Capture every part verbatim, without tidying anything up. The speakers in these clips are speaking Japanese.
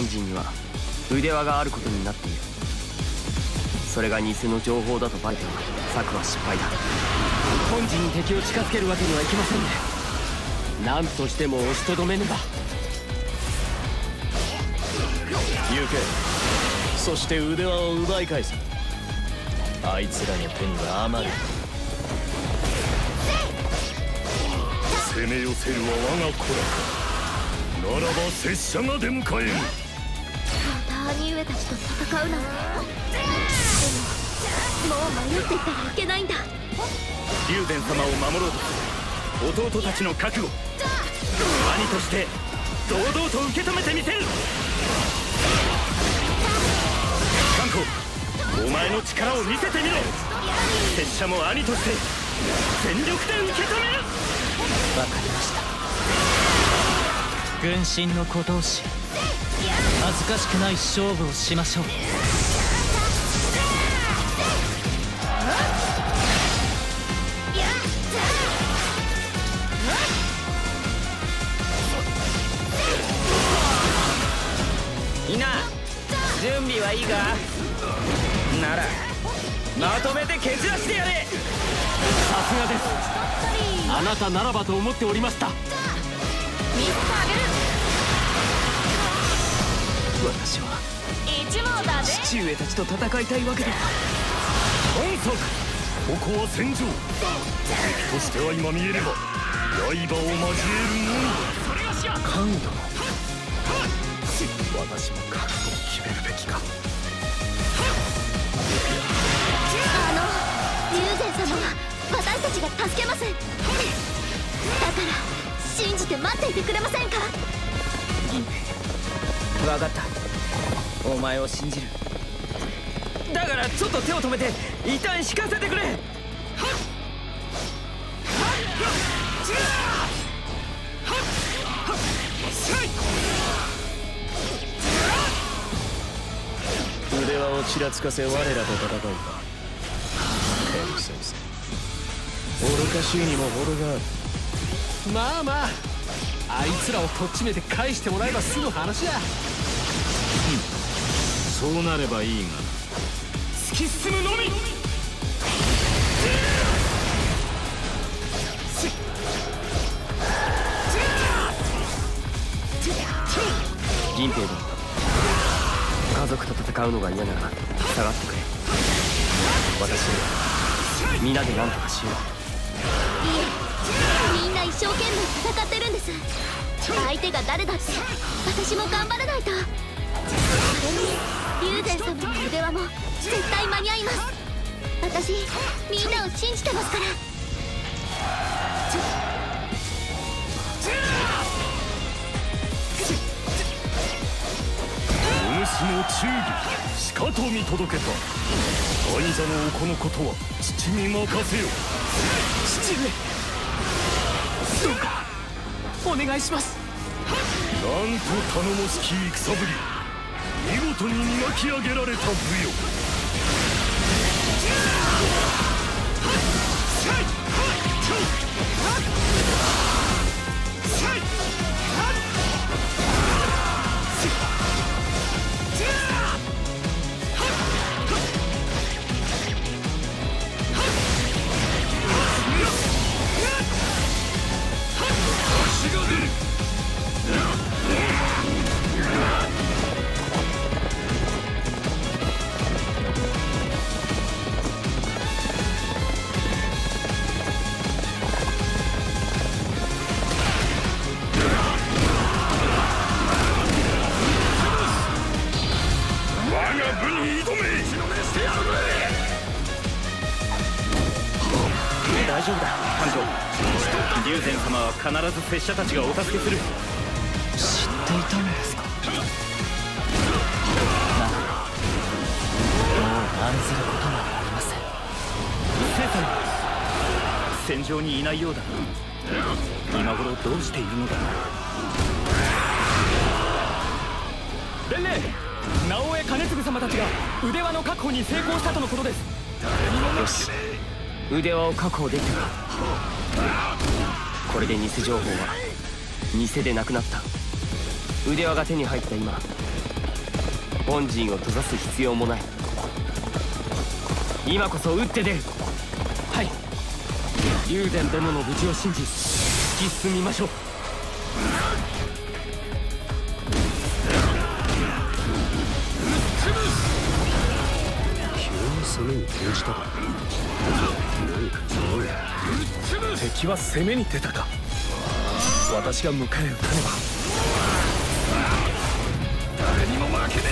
陣には腕輪があることになっている。それが偽の情報だとバレては策は失敗だ。本陣に敵を近づけるわけにはいきませんね。何としても押しとどめねば。 行け。そして腕輪を奪い返す。あいつらの手には余る。 攻め寄せるは我が子らか。ならば拙者が出迎える。 また兄上たちと戦うなんて。でももう迷っていたらいけないんだ。 龍禅様を守ろうとする弟たちの覚悟、兄として堂々と受け止めてみせる。観光、お前の力を見せてみろ。拙者も兄として全力で受け止める。 わかりました。 軍神の小通し、恥ずかしくない勝負をしましょう。 みんな準備はいいか。ならまとめて蹴散らしてやれ。さすがです。あなたならばと思っておりました。 見せてあげる。 私は一網だぜ。 父上たちと戦いたいわけでは。 本作ここは戦場。敵としては今見えれば刃を交えるのみ。 カンド私も覚悟を決めるべきか。 あの龍禅様は私たちが助けます。だから信じて待っていてくれませんか。 分かった。お前を信じる。だからちょっと手を止めて一旦引かせてくれ。 腕輪をちらつかせ我らと戦うか。ケン先生、愚かしいにも程がある。 まあまあ、あいつらをとっちめて返してもらえば済む話だ。 そうなればいいが。 突き進むのみ。 銀兵殿、家族と戦うのが嫌なら下がってくれ。私皆で何とかしよう。 いえ、みんな一生懸命戦ってるんです。相手が誰だって私も頑張らないと。それに龍禅様の腕輪も絶対間に合います。私みんなを信じてますから。 お主の忠義しかと見届けた。愛者のお子のことは父に任せよ。 父上、どうかお願いします。 なんと頼もしき戦ぶり、見事に磨き上げられた武よ。 大丈夫だ、艦長。龍禅様は必ず拙者たちがお助けする。 知っていたのですか。ならもう案ずることはありません。 聖さん、戦場にいないようだ。今頃どうしているのだ。伝令、直江兼次様たちが腕輪の確保に成功したとのことです。 よし、腕輪を確保できたか。これで偽情報は偽でなくなった。腕輪が手に入った今、 本陣を閉ざす必要もない。今こそ打って出る。はい。龍禅殿の無事を信じ突き進みましょう。 急に攻めに転じたか。何か違うや。敵は攻めに出たか。私が迎え撃たねば誰にも負けね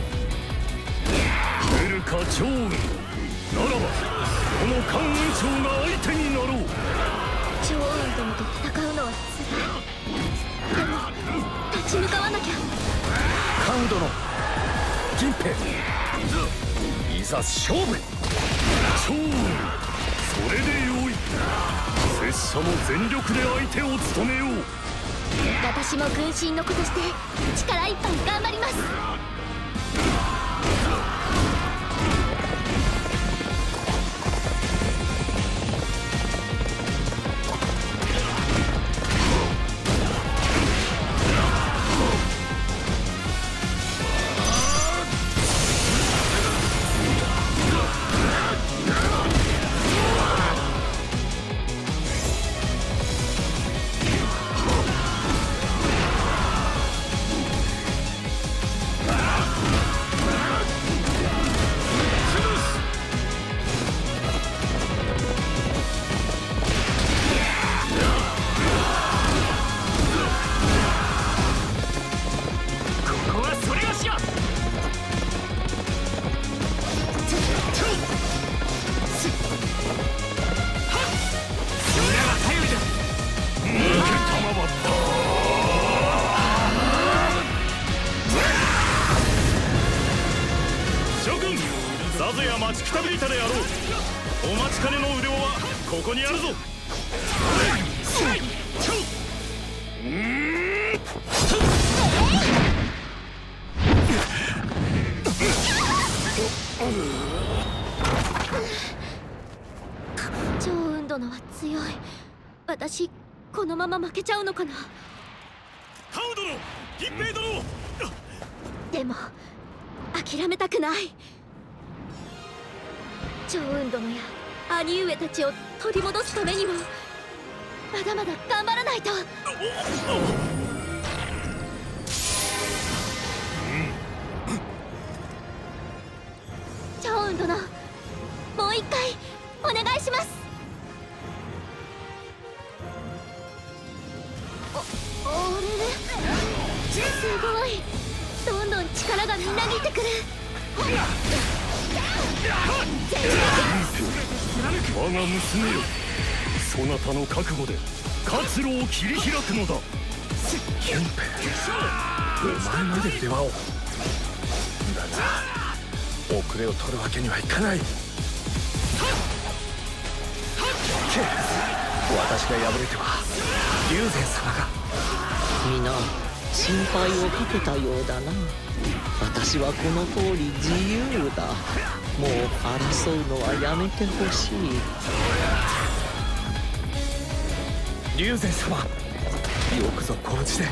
え。来るか趙雲。ならばこの関雲長が相手になろう。 趙雲殿と戦うのはつらい。でも立ち向かわなきゃ。 関羽殿、銀平、いざ勝負。趙雲、それでよい。拙者も全力で相手を務めよう。 私も軍神の子として力いっぱい頑張ります。 さぞや待ちくたびれたであろう。お待ちかねの腕輪はここにあるぞ。 趙雲殿は強い。私このまま負けちゃうのかな。 関羽殿、銀平殿。 でも諦めたくない。趙雲殿や兄上たちを取り戻すためにもまだまだ頑張らないと。趙雲殿、もう一回お願いします。お、あれれ、すごい。どんどん力がみなぎってくる。 我が娘よ、そなたの覚悟で活路を切り開くのだ。キュンペ、お前まで出羽を。だが遅れを取るわけにはいかない。私が敗れては龍禅様が。 皆心配をかけたようだな。私はこの通り自由だ。もう争うのはやめてほしい。 龍禅様、よくぞこうじで。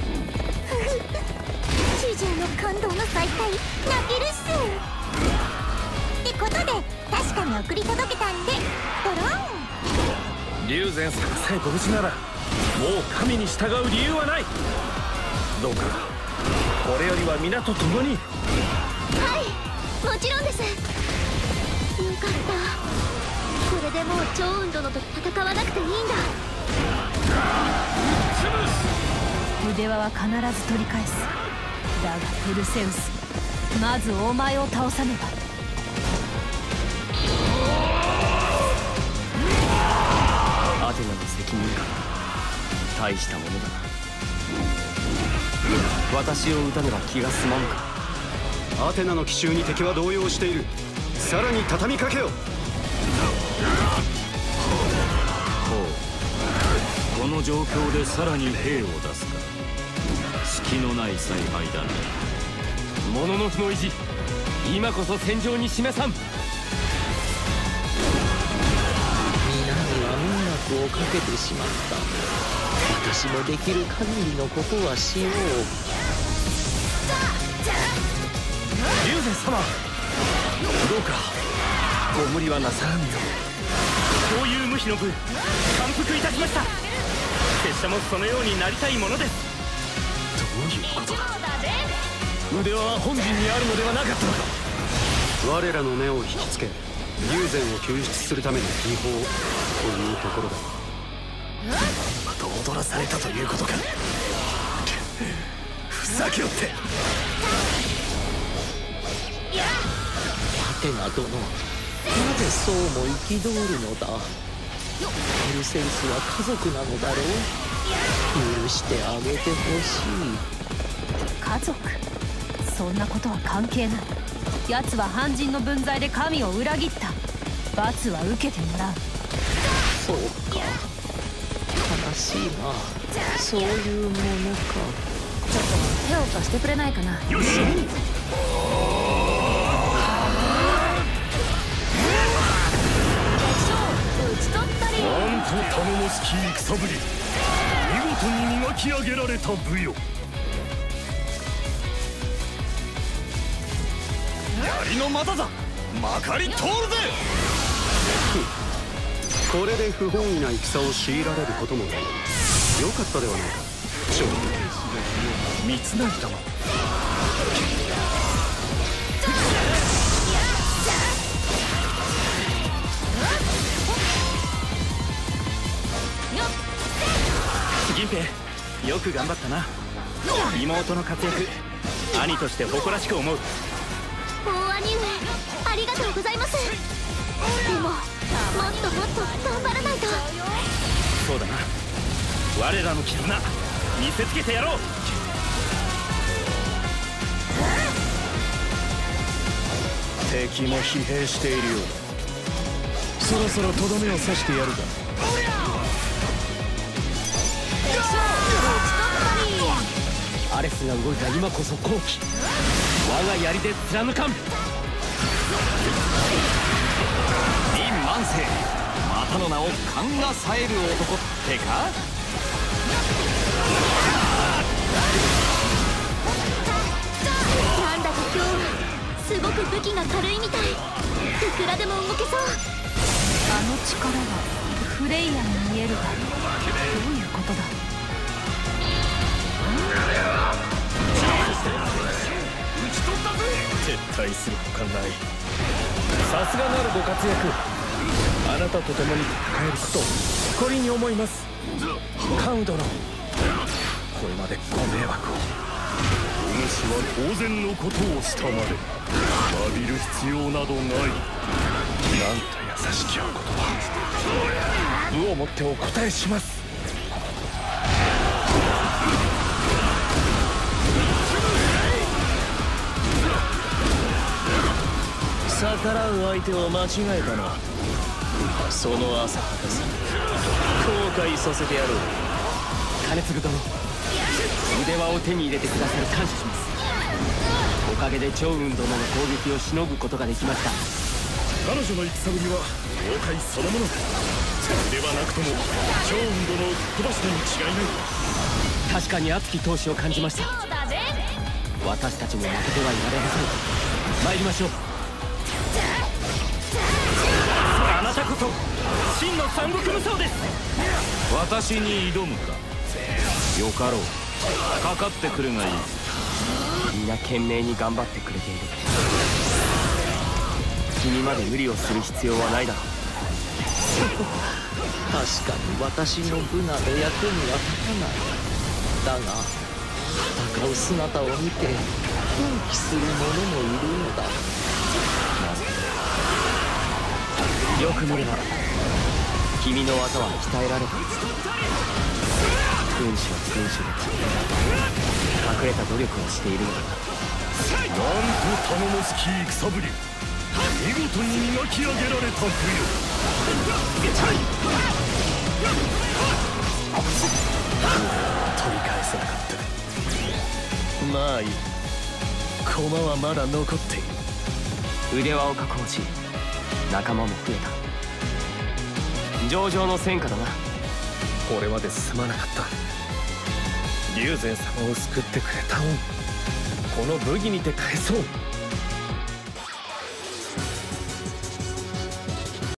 主従の感動の再会、泣けるっす。ってことで確かに送り届けたんでドローン。 龍禅様さえご無事ならもう神に従う理由はない。どうかこれよりは皆と共に。 はい、もちろんです。よかった。これでもう趙雲殿と戦わなくていいんだ。 腕輪は必ず取り返す。だがペルセウス、まずお前を倒さねば。 アテナの責任か。大したものだな。私を撃たねば気が済まぬか。 アテナの奇襲に敵は動揺している。さらに畳みかけよ。 ほう、この状況でさらに兵を出すか。隙のない采配だな。 もののふの意地、今こそ戦場に示さん。 皆には迷惑をかけてしまった。私もできる限りのことはしよう。 様、どうかご無理はなさらぬよう。 こういう無比の部感服いたしました。拙者もそのようになりたいものです。 どういうことだ。腕輪は本陣にあるのではなかったのか。 我らの目を引きつけ龍禅を救出するための秘宝というところだ。 また踊らされたということか。ふざけおって。 アテナ殿、なぜそうも憤るのだ。ペルセウスは家族なのだろう。許してあげてほしい。 家族？そんなことは関係ない。奴は半人の分際で神を裏切った。罰は受けてもらう。 そうか、悲しいな。そういうものか。 ちょっと手を貸してくれないかな。よし。 なんと頼もしき戦ぶり、見事に磨き上げられた武よ。槍の股だ、まかり通るぜ。 これで不本意な戦を強いられることもない。よかったではないか将軍。 三成殿、 銀平、よく頑張ったな。妹の活躍、兄として誇らしく思う。 大兄上、ありがとうございます。でももっともっと頑張らないと。 そうだな、我らの絆見せつけてやろう。 敵も疲弊しているようだ。そろそろとどめを刺してやるか。 アレスが動いた今こそ好機。我が槍で貫かん。李万世、またの名を勘が冴える男ってか。 なんだか今日はすごく武器が軽いみたい。いくらでも動けそう。 あの力はフレイヤに見えるが、どういうことだ。 撤退するほかない。さすがなるご活躍。あなたと共に戦えることを誇りに思います。カウ殿、これまでご迷惑を。お主は当然のことをしたまで詫びる必要などない。なんと優しきお言葉。武をもってお答えします。逆らう相手を間違えたな。その浅はかさ、後悔させてやろう。 金継殿、腕輪を手に入れてくださる感謝します。おかげで趙雲殿の攻撃をしのぐことができました。 彼女の戦ぶりは妖怪そのものだ。ではなくとも趙雲殿を吹っ飛ばしたに違いない。 確かに熱き闘志を感じました。私たちも負けてはいられません。参りましょう。 あなたこそ真の三国無双です。 私に挑むか。よかろう、かかってくるがいい。 みんな懸命に頑張ってくれている。君まで無理をする必要はないだろう。 確かに私の部など役には立たない。だが戦う姿を見て奮起する者もいるのだ。 よく見れば君の技は鍛えられた。軍師は軍師で隠れた努力をしているのだ。 なんと頼もしき戦ぶり、見事に磨き上げられた武よ。取り返せなかった。まあいい、駒はまだ残っている。 腕輪を確保し仲間も増えた。上々の戦果だな。 これまですまなかった。龍禅様を救ってくれた恩、この武技にて返そう。